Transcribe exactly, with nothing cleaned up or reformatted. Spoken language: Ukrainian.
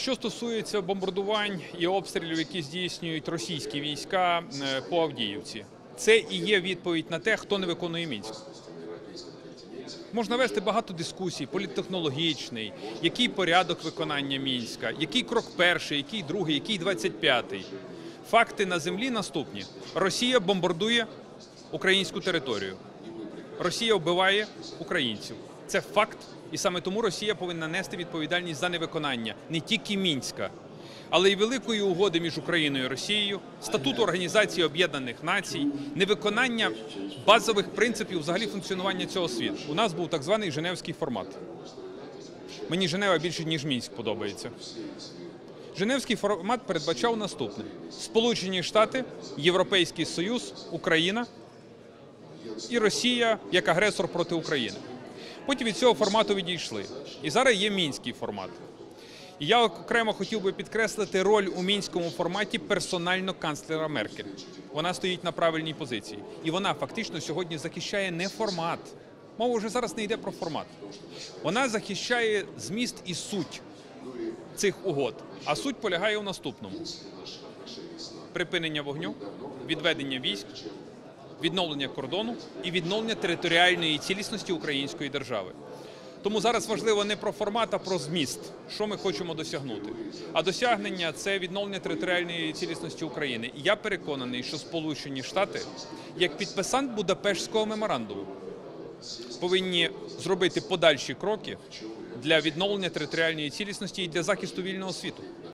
Що стосується бомбардувань і обстрілів, які здійснюють російські війська по Авдіївці, це і є відповідь на те, хто не виконує Мінськ. Можна вести багато дискусій, політтехнологічний, який порядок виконання Мінська, який крок перший, який другий, який двадцять п'ятий. Факти на землі наступні. Росія бомбардує українську територію. Росія вбиває українців. Це факт. І саме тому Росія повинна нести відповідальність за невиконання не тільки Мінська, але й Великої угоди між Україною і Росією, Статуту Організації Об'єднаних Націй, невиконання базових принципів взагалі функціонування цього світу. У нас був так званий Женевський формат. Мені Женева більше, ніж Мінськ подобається. Женевський формат передбачав наступне. Сполучені Штати, Європейський Союз, Україна і Росія як агресор проти України. Потім від цього формату відійшли. І зараз є мінський формат. І я окремо хотів би підкреслити роль у мінському форматі персонально канцлера Меркель. Вона стоїть на правильній позиції. І вона фактично сьогодні захищає не формат. Мова вже зараз не йде про формат. Вона захищає зміст і суть цих угод. А суть полягає у наступному. Припинення вогню, відведення військ, відновлення кордону і відновлення територіальної цілісності української держави. Тому зараз важливо не про формат, а про зміст, що ми хочемо досягнути. А досягнення – це відновлення територіальної цілісності України. І я переконаний, що Сполучені Штати, як підписант Будапештського меморандуму, повинні зробити подальші кроки для відновлення територіальної цілісності і для захисту вільного світу.